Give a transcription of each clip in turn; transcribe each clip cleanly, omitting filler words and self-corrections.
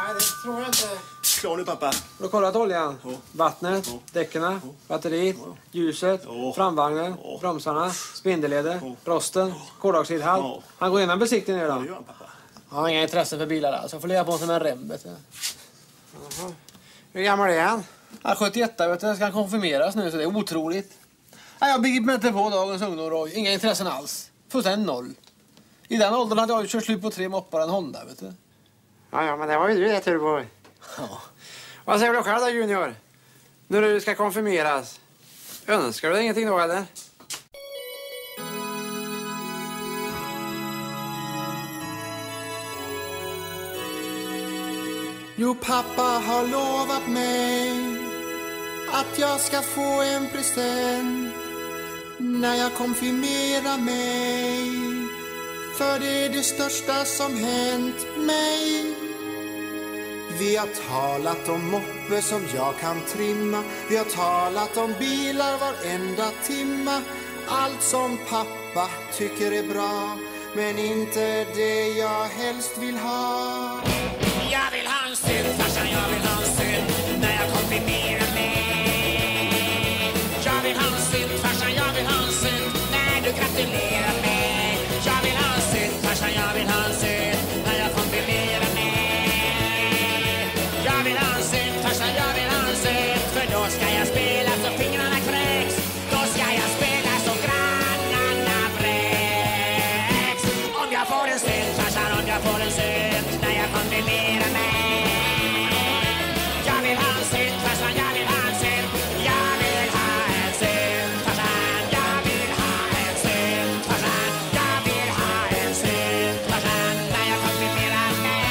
Nej, det tror jag inte. Klar nu, pappa. Har du kollat oljan? Ja. Vattnet, Ja. däckerna, batteriet, ljuset, Ja. framvagnen, Ja. bromsarna, spindelleder, Ja. rosten, koldioxidhalt. Ja. Han går igenom besiktningen Ja, idag. det gör han, pappa. Jag har inga intresse för bilar alls. Jag får leva på som en rem, vet du. Hur gammal är han? Han är 71, vet du. Ska han konfirmeras nu, så det är otroligt. Nej, jag begriper mig inte på dagens ungdom, Roy. Inga intressen alls. Fullständigt noll. I den åldern hade jag ju kört slut på 3 moppar en Honda, vet du. Ja, men det var ju du det, Turbo. Ja. Vad säger du själv då, Junior? När du ska konfirmeras. Önskar du dig ingenting då, eller? Jo, pappa har lovat mig att jag ska få en present när jag konfirmerar mig. För det är det största som hänt mig. Vi har talat om moppe som jag kan trimma. Vi har talat om bilar varenda timma. Allt som pappa tycker är bra, men inte det jag helst vill ha. Jag vill ha en synt, farsan, jag vill ha en synt när jag konfirmerar mig. Jag vill ha en synt, farsan, jag vill ha en synt när du gratulerar mig. Jag vill ha en synt, farsan, jag vill ha en synt när jag konfirmerar mig. Jag vill ha en synt, farsan, jag vill ha en synt, för då ska jag spela så fingrarna kräks. Då ska jag spela så grannarna bräks. Om jag får en synt, farsan, om jag får en synt när jag konfirmerar mig. Jag vill ha en synt, farsan, jag vill ha en synt. Jag vill ha en synt, farsan, jag vill ha en synt, farsan. Jag vill ha en synt, farsan, när jag konfirmerar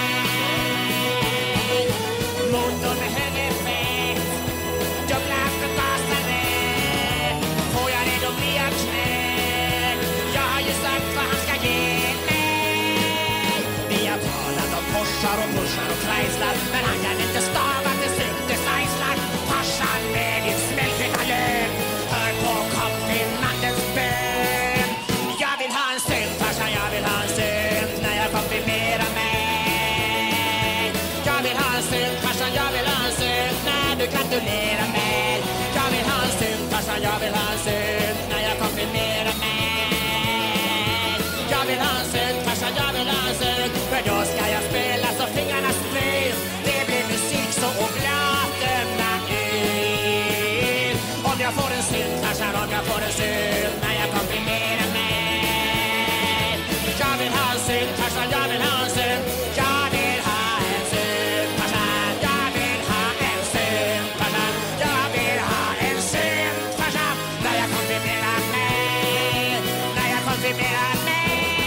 mig. Motorn med hög effekt, dubbla förgasare. Får jag det då blir jag knäck. Jag har ju sagt vad han ska ge mig. Vi har talat om Porschar och Buschar och Chrysler, men han kan inte stava till synthesizer. Farsan med din smältfeta lön, hör på konfirmandens bön. Jag vill ha en synt, farsan, jag vill ha en synt när jag konfirmerar mig. Jag vill ha en synt, farsan, jag vill ha en synt när du gratulerar mig. Jag vill ha en synt, farsan, jag vill ha en synt när jag konfirmerar mig. Jag vill ha en synt, farsan, jag vill ha en synt, för då ska jag spela så fingrarna spyr. Det blir musik så oblaterna yr. Om jag får en synt, farsan, om jag får en synt när jag konfirmerar mig. Jag vill ha en synt, farsan, jag vill ha en synt. Jag vill ha en synt, farsan, jag vill ha en synt, farsan. Jag vill ha en synt, farsan, när jag konfirmerar mig. När jag konfirmerar mig.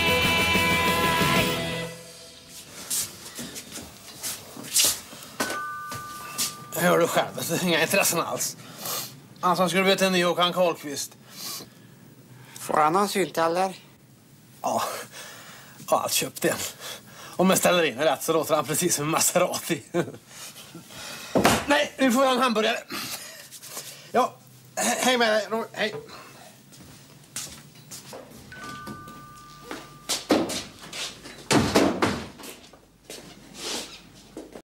Hör du själv, det är inga intressen alls. Han skulle bli till en ny Håkan Karlqvist. Får han någon synt, eller? Ja, jag har allt köpt igen. Om jag ställer in rätt så låter han precis som en Maserati. Nej, nu får jag en hamburgare. Ja, hej med dig. Hej.